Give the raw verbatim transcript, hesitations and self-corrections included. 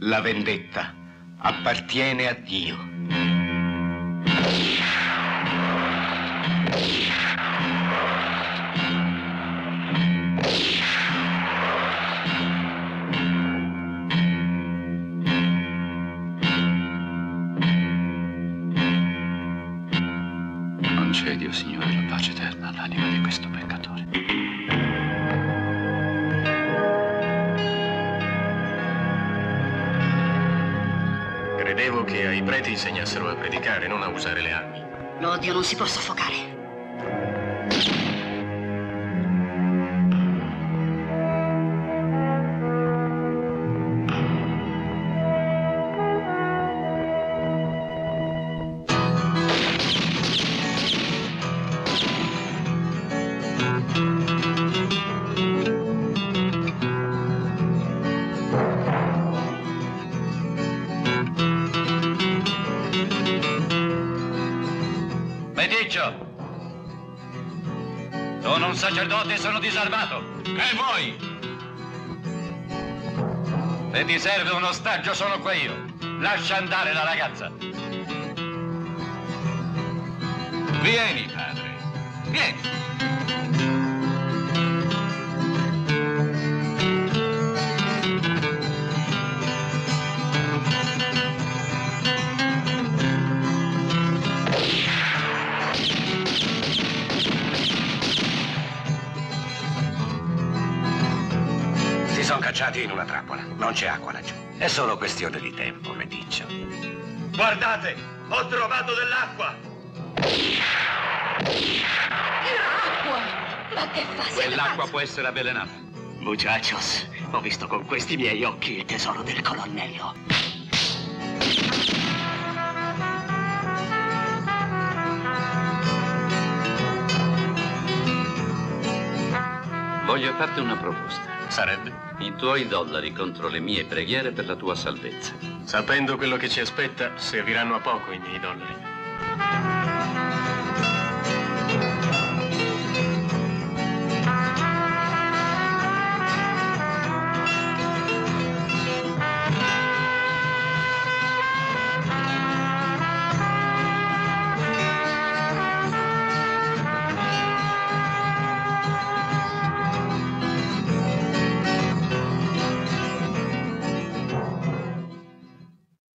La vendetta appartiene a Dio. Concedi, o Signore, la pace eterna all'anima di questo peccatore. Credevo che ai preti insegnassero a predicare, non a usare le armi. L'odio non si può soffocare. Sono un sacerdote e sono disarmato. E voi? Se ti serve un ostaggio sono qua io. Lascia andare la ragazza. Vieni, padre. Vieni. Sono cacciati in una trappola. Non c'è acqua laggiù. È solo questione di tempo, meticcio. Guardate! Ho trovato dell'acqua! L'acqua! Ma che fa? Quell'acqua può essere avvelenata. Muchachos, ho visto con questi miei occhi il tesoro del colonnello. Voglio farti una proposta. Sarebbe? I tuoi dollari contro le mie preghiere per la tua salvezza. Sapendo quello che ci aspetta, serviranno a poco i miei dollari.